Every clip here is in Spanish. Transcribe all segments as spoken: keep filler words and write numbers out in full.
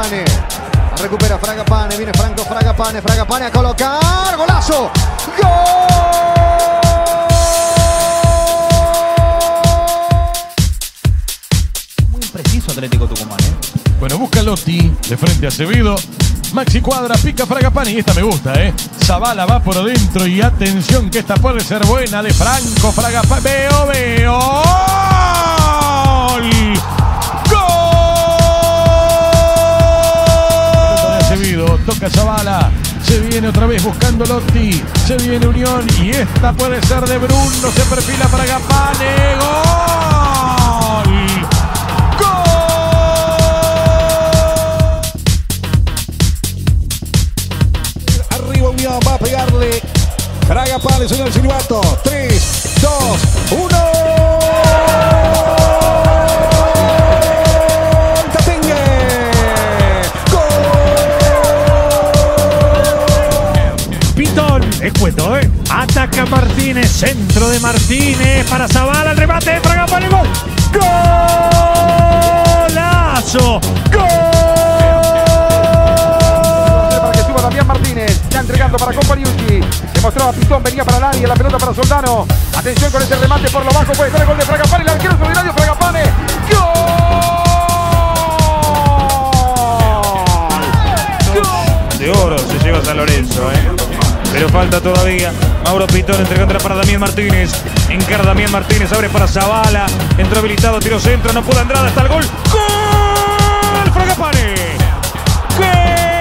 Fragapane. Recupera Fragapane, viene Franco Fragapane, Fragapane a colocar, golazo, ¡gol! Muy preciso Atlético Tucumán, ¿eh? Bueno, busca Lotti de frente a Acevedo. Maxi Cuadra, pica Fragapane y esta me gusta, ¿eh? Zavala va por adentro y atención que esta puede ser buena de Franco Fragapane. Veo, veo. ¡Gol! Toca Zavala, se viene otra vez buscando Lotti, se viene Unión y esta puede ser de Bruno, se perfila Fragapane, ¡gol! ¡Gol! Arriba Unión, va a pegarle Fragapane, señor silbato, tres, dos, uno. Escueto, ¿eh? Ataca Martínez, centro de Martínez para Zavala, el remate de Fragapane, gol. ¡Golazo! ¡Gol! Para que suba Damián Martínez, ya entregando para Companiucci. Se mostraba Pitón, venía para el área, la pelota para Soldano. Atención con ese remate por lo bajo, puede ser el gol de Fragapane, el arquero extraordinario Fragapane. ¡Gol! ¡Gol! De oro se lleva San Lorenzo, ¿eh? Pero falta todavía. Mauro Pitón entregándola para Damián Martínez. Encara Damián Martínez, abre para Zavala. Entró habilitado, tiro centro, no pudo Andrada, está el gol. ¡Gol! Fragapane. ¡Gol!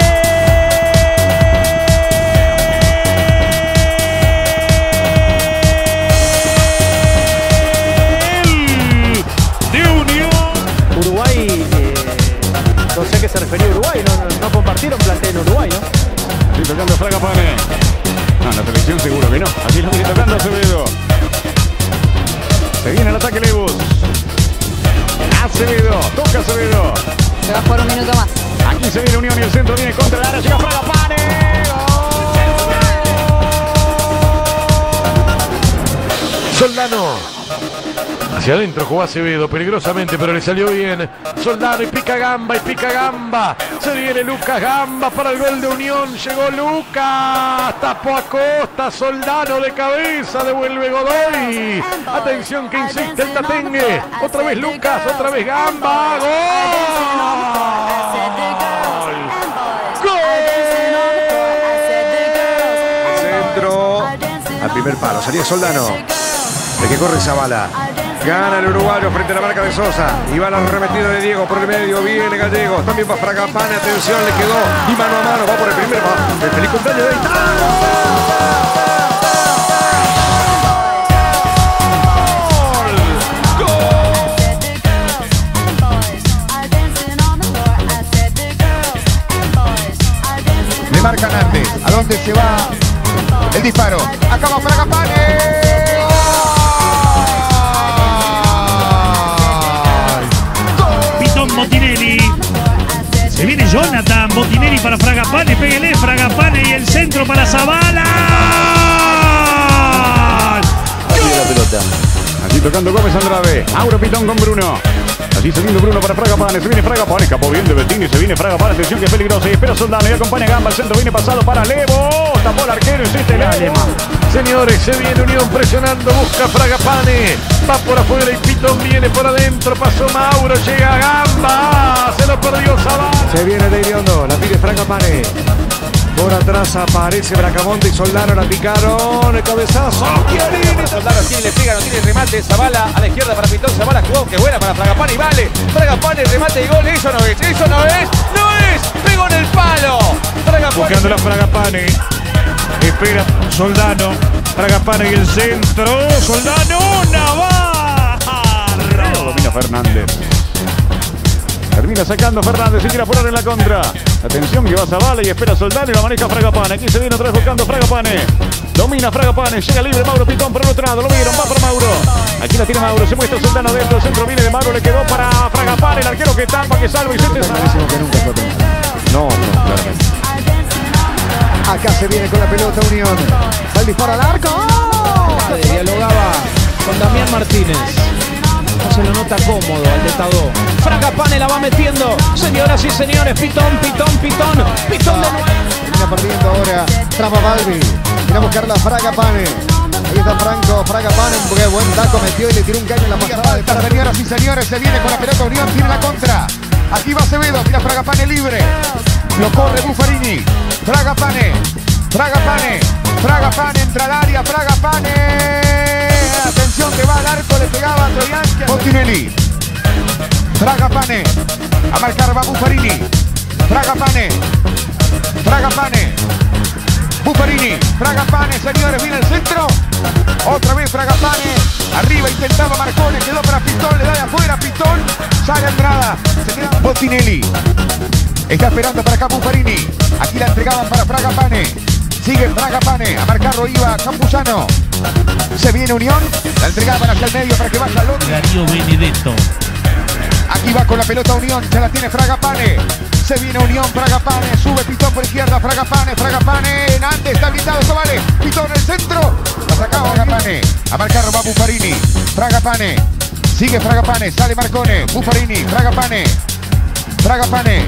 De Unión. Uruguay, eh, no sé a qué se refería Uruguay, no, no, no compartieron plantel en Uruguay, ¿no? Sí, tocando Fragapane. No, en la selección seguro que no. Aquí lo viene tocando Acevedo. Se viene el ataque Lebus. Acevedo, toca Acevedo. Se va por un minuto más. Aquí se viene Unión y el centro viene contra el área. Llega Fragapane. Soldano. Hacia adentro jugó Acevedo peligrosamente, pero le salió bien. Soldano y pica Gamba y pica Gamba. Se viene Lucas Gamba para el gol de Unión. Llegó Lucas. Tapó a Costa. Soldano de cabeza. Devuelve Godoy. Atención que insiste el Tatengue. Otra vez Lucas. Otra vez Gamba. ¡Gol! ¡Gol! Centro al primer palo, salía Soldano. De que corre Zavala. Gana el uruguayo frente a la marca de Sosa. Y va la arremetida de Diego por el medio. Viene Gallegos. También va Fragapane. Atención, le quedó. Y mano a mano. Va por el primer. Va. El feliz cumpleaños de Italia. Le marcan antes. ¿A dónde se va el disparo? Acaba Fragapane. Botinelli. Se viene Jonathan Botinelli para Fragapane. Péguele Fragapane y el centro para Zavala. Aquí la pelota. Allí tocando Gómez Andrade. Mauro Pitón con Bruno. Allí saliendo Bruno para Fragapane. Se viene Fragapane. Escapó bien de Bettini. Se viene Fragapane. Atención que es peligroso. Y espera Soldano. Y acompaña Gamba. El centro viene pasado para Levo. Tapó el arquero. Insiste Levo. Señores, se viene Unión presionando. Busca Fragapane. Va por afuera y Pitón viene por adentro. Pasó Mauro. Llega Gamba. Se lo perdió Zavala. Se viene de Iriondo. La pide Fragapane. Por atrás aparece Bracamonte y Soldano. La picaron. El cabezazo. Soldano tiene, le pega, no tiene remate. Zavala a la izquierda para Pitón. Zavala jugó, que buena para Fragapane y vale. Fragapane, remate y gol. Eso no es, eso no es, no es. Pegó en el palo. Fragapane. Buscando la Fragapane. Espera Soldano. Fragapane y el centro. Soldano. Navarro. Domina Fernández. Termina sacando Fernández y quiere apurar en la contra. Atención que va Zavala y espera Soldano y la maneja Fragapane. Aquí se viene otra vez buscando Fragapane. Domina Fragapane, llega libre Mauro Pitón por el otro lado. Lo vieron, va para Mauro. Aquí la tiene Mauro, se muestra Soldano dentro. El centro viene de Mauro, le quedó para Fragapane. El arquero que tapa, que salva y se te salva. Que nunca fue no, no, claramente. Acá se viene con la pelota Unión. Va el disparo al arco. Dialogaba con Damián Martínez. se lo nota cómodo al Detadó. Fragapane la va metiendo. Señoras y señores, Pitón, Pitón, Pitón. Pitón de nuevo. Termina perdiendo ahora. Traba Balbi. Viene a buscarla Fragapane. Ahí está Franco, Fragapane, un buen taco metió y le tiró un caño en la pasada. Señoras y señores, se viene con la pelota Unión, tiene la contra. Aquí va Acevedo, tira Fragapane libre. Lo corre Buffarini. Fragapane, Fragapane, Fragapane entra al área, Fragapane. Atención que va al arco, le pegaba a Troianchi. Bottinelli. Fragapane. A marcar va Buffarini. Fragapane. Fragapane. Buffarini, Fragapane, señores, viene el centro. Otra vez Fragapane. Arriba intentaba Marcone, quedó para Pitón, le da de afuera Pitón. Sale Andrada. Se queda Bottinelli. Está esperando para acá Buffarini. Aquí la entregaban para Fragapane. Sigue Fragapane. A marcarlo iba Campuzano. Se viene Unión. La entregaban hacia el medio para que vaya al otro. Darío Benedetto. Aquí va con la pelota Unión. Se la tiene Fragapane. Se viene Unión, Fragapane, sube Pitón por izquierda, Fragapane, Fragapane, Nantes, está blindado, eso vale, Pitón en el centro, la sacaba Fragapane, a marcarlo va Buffarini, Fragapane, sigue Fragapane, sale Marcone, Buffarini, Fragapane, Fragapane.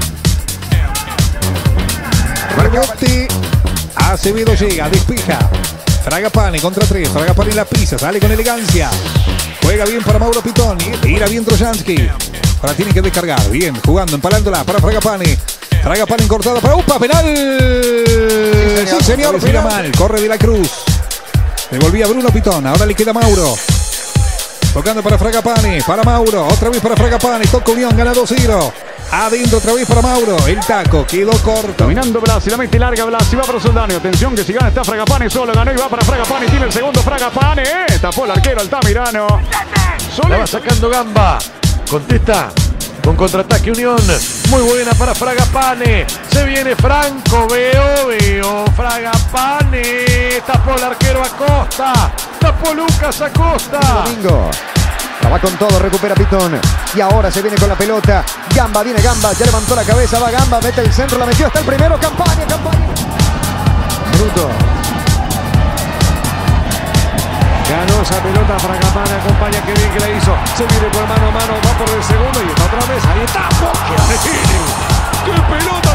Rebote, Acevedo llega, despija, Fragapane contra tres, Fragapane la pisa, sale con elegancia, juega bien para Mauro Pitón, tira bien Trojansky. Ahora tiene que descargar, bien, jugando, empalándola para Fragapane. Fragapane cortada para Upa, penal. Sí, señor, sí, señor mira mal, corre de la Cruz. Devolvía Bruno Pitón, ahora le queda Mauro. Tocando para Fragapane, para Mauro, otra vez para Fragapane, toca Unión, gana dos cero. Adentro otra vez para Mauro, el taco, quedó corto. Dominando Blasi, la mete larga Blasi, va para Soldano. Atención que si gana está Fragapane, solo ganó y va para Fragapane, tiene el segundo Fragapane. Eh, tapó el arquero Altamirano. La va sacando Gamba. Contesta con contraataque Unión. Muy buena para Fragapane. Se viene Franco. Veo, veo. Fragapane. Tapó el arquero Acosta. Tapó Lucas Acosta. Domingo. La va con todo, recupera Pitón. Y ahora se viene con la pelota. Gamba, viene Gamba. Ya levantó la cabeza. Va Gamba, mete el centro. La metió hasta el primero. Campaña, campaña. Bruto. Ganó esa pelota, Fragapane acompaña, qué bien que la hizo. Se viene por mano a mano, va por el segundo y está otra vez. Ahí está, ¡qué pelota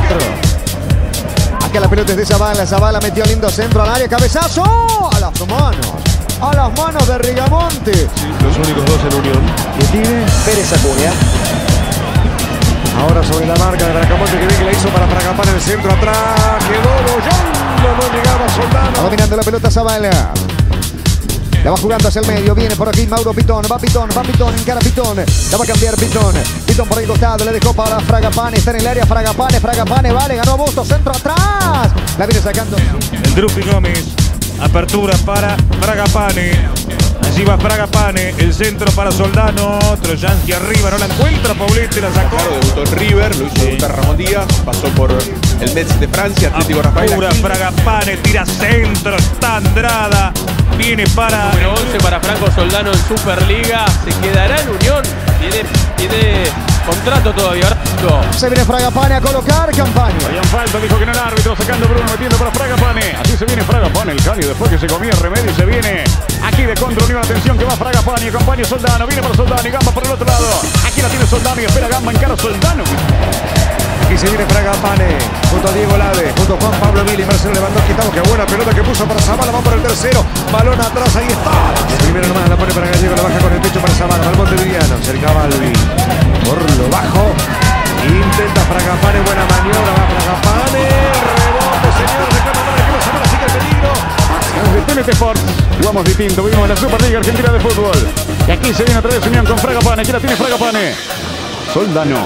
tan! Acá la pelota es de Zavala. Zavala metió lindo centro al área. Cabezazo a las manos. A las manos de Rigamonte. Sí, los únicos dos en Unión. Y tiene Pérez Acuña. Ahora sobre la marca de Bracamonte, que bien que la hizo para Fragapane en el centro atrás. Quedó Loyondo, no llegaba Soldano. Dominando la pelota Zavala. La va jugando hacia el medio, viene por aquí Mauro Pitón, va Pitón, va Pitón, encara Pitón, la va a cambiar Pitón, Pitón por el costado, le dejó para Fragapane, está en el área Fragapane, Fragapane, vale, ganó Bustos, centro atrás, la viene sacando. El Drupi Gómez, apertura para Fragapane, allí va Fragapane, el centro para Soldano, Trojansky arriba, no la encuentra, Paulete la sacó. Claro, debutó en River, lo hizo debutar Ramón Díaz, pasó por el Metz de Francia, Atlético Rafael. Apura Fragapane, tira centro, está Andrada. Viene para... Número once para Franco Soldano en Superliga. Se quedará en Unión. Tiene, tiene contrato todavía. Se viene Fragapane a colocar campaña. Habían falta, dijo que no el árbitro, sacando Bruno, metiendo para Fragapane. Así se viene Fragapane, el caño después que se comía el remedio y se viene aquí de contra Unión. Atención que va Fragapane, acompaña Soldano, viene para Soldano y Gamba por el otro lado. Aquí la tiene Soldano y espera Gamba, encara Soldano. Aquí se viene Fragapane, junto a Diego Lade, junto a Juan Pablo Vila y Marcelo Lewandowski. Qué buena pelota que puso para Zavala, va por el tercero. Balón atrás, ahí está. Primero nomás la pone para Gallego, la baja con el pecho para Zavala, para el Montevideano. Cerca Balbi, por lo bajo. Intenta Fragapane, buena maniobra, va Fragapane. Rebote, señor, reclama para que no Zavala sigue el peligro. Desde T N T Sports jugamos distinto, vivimos la Superliga Argentina de Fútbol. Y aquí se viene otra vez Unión con Fragapane, aquí la tiene Fragapane. Soldano.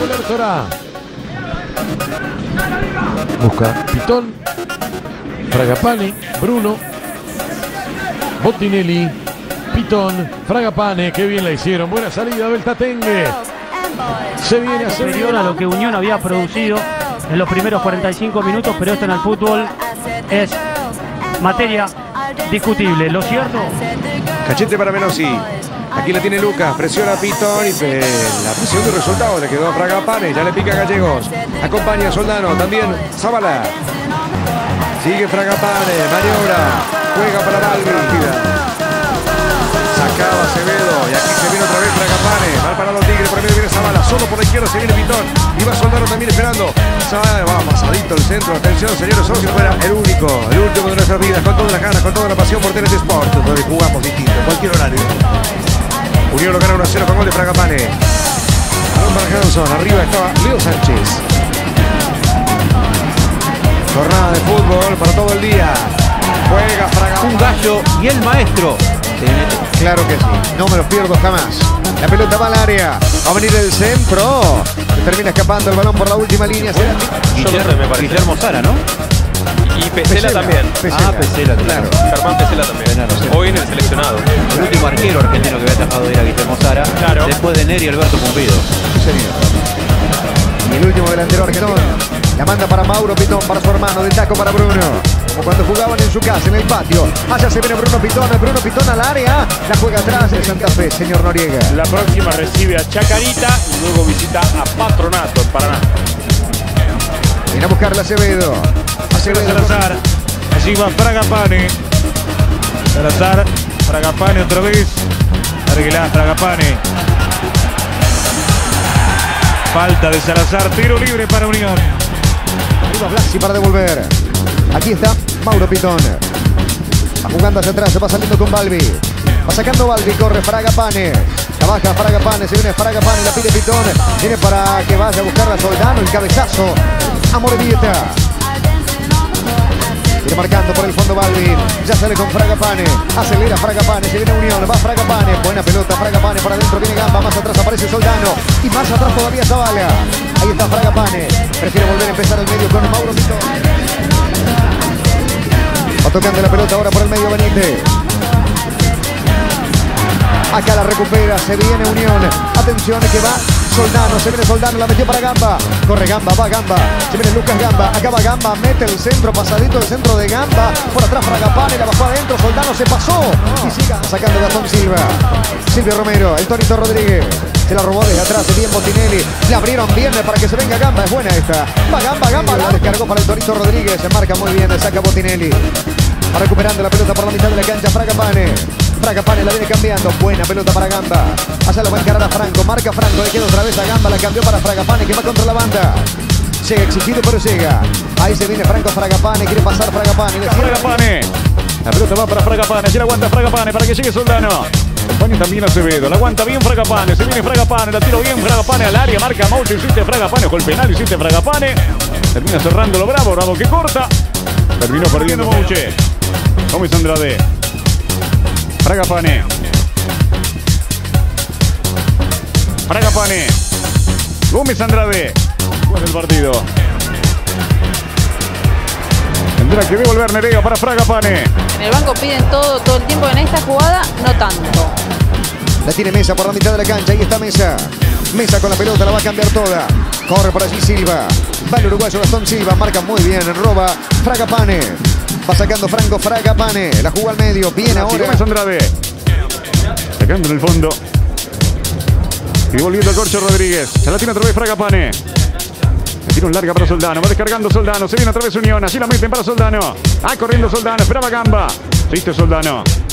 Busca Pitón, Fragapane, Bruno, Bottinelli, Pitón, Fragapane, qué bien la hicieron, buena salida del Tatengue. Se viene a superior a lo que Unión había producido en los primeros cuarenta y cinco minutos, pero esto en el fútbol es materia discutible. Lo cierto, Cachete para Menossi. Aquí la tiene Lucas, presiona a Pitón y eh, la presión del resultado le quedó a Fragapane, ya le pica a Gallegos. Acompaña a Soldano, también Zavala. Sigue Fragapane, maniobra, juega para Balbi. marcaba Acevedo. Y aquí se viene otra vez Fragapane. Mal para los Tigres. Por el medio viene Zavala. Solo por la izquierda se viene Pitón. Y va Soldano también esperando. Zavala va pasadito el centro. Atención, señores. Solo si fuera el único, el último de nuestras vidas. Con todas las ganas, con toda la pasión por T N T Sport. Donde jugamos distinto. En cualquier horario. Unión lo gana uno a cero con gol de Fragapane. Balón para Hanson. Arriba estaba Leo Sánchez. Jornada de fútbol para todo el día. Juega Fragapane. Un gallo y el maestro. Claro que sí, no me los pierdo jamás. La pelota va al área. Va a venir el centro. Se termina escapando el balón por la última línea. Será Guillermo, me parece. Guillermo Sara, ¿no? Y Pesela, Pesela también. Pesela. Ah, Pesela, claro. Germán Pesela también. Claro, sí. Hoy en el seleccionado. El último arquero argentino que había atajado era Guillermo Sara. Claro. Después de Neri y Alberto Pumpido. Sí, señor. Y el último delantero argentino. La manda para Mauro Pitón, para su hermano. De taco para Bruno. Como cuando jugaban en su casa, en el patio. Allá se viene Bruno Pitón. Bruno Pitón al área. La juega atrás de Santa Fe, señor Noriega. La próxima recibe a Chacarita y luego visita a Patronato en Paraná. Viene a buscarle a Acevedo. Acevedo Salazar. Allí va Fragapane. Salazar. Fragapane otra vez. Arreglá Fragapane. Falta de Salazar. Tiro libre para Unión. Arriba Blasi para devolver. Aquí está Mauro Pitón. Va jugando hacia atrás. Se va saliendo con Balbi. Va sacando Balbi. Corre Fragapane. La baja Fragapane. Se viene Fragapane. La pide Pitón. Viene para que vaya a buscar a Soldano. El cabezazo a Morevieta. Viene marcando por el fondo Balbi. Ya sale con Fragapane. Acelera Fragapane. Se viene Unión. Va Fragapane. Buena pelota. Fragapane para adentro. Viene Gamba. Más atrás aparece Soldano. Y más atrás todavía Zavala. Ahí está Fragapane. Prefiere volver a empezar el medio con Mauro Pitón. Va tocando la pelota ahora por el medio Benítez. Acá la recupera. Se viene Unión. Atención que va Soldano. Se viene Soldano. La metió para Gamba. Corre Gamba. Va Gamba. Se viene Lucas Gamba. Acá va Gamba. Mete el centro. Pasadito el centro de Gamba. Por atrás Fragapane. La bajó adentro. Soldano se pasó. Y sigue sacando Gastón Silva. Silvio Romero. El Torito Rodríguez. Se la robó desde atrás. Bien Botinelli. Le abrieron bien para que se venga Gamba. Es buena esta. Va Gamba. Gamba. La descargó para el Torito Rodríguez. Se marca muy bien. Le saca Botinelli. Va recuperando la pelota por la mitad de la cancha. Fragapane. Fragapane la viene cambiando. Buena pelota para Gamba. Allá lo va a encarar a Franco. Marca Franco. Le queda otra vez a Gamba. La cambió para Fragapane que va contra la banda. Llega exigido pero llega. Ahí se viene Franco Fragapane. Quiere pasar Fragapane. Fragapane. La pelota va para Fragapane. Allí la aguanta Fragapane para que llegue Soldano. Acompaña también Acevedo. La aguanta bien Fragapane. Se viene Fragapane. La tiro bien Fragapane al área. Marca Mouche. Hiciste Fragapane. Con el penal hiciste Fragapane. Termina cerrando lo Bravo. Bravo que corta. Terminó perdiendo Mouche. Gómez Andrade. Fragapane. Fragapane. Gómez Andrade. Juega el partido. Tendrá que devolver Nerea para Fragapane. En el banco piden todo, todo el tiempo. En esta jugada, no tanto. La tiene Mesa por la mitad de la cancha. Ahí está Mesa. Mesa con la pelota. La va a cambiar toda. Corre por allí Silva. Va el uruguayo Gastón Silva. Marca muy bien. Roba Fragapane. Va sacando Franco Fragapane. La jugó al medio. Bien ahora. Gómez Andrade. Sacando en el fondo. Y devolviendo el Corcho Rodríguez. Se la tiene otra vez Fragapane. Le tira un larga para Soldano. Va descargando Soldano. Se viene otra vez Unión. Allí la meten para Soldano. Ah, corriendo Soldano. Esperaba Gamba. Triste Soldano.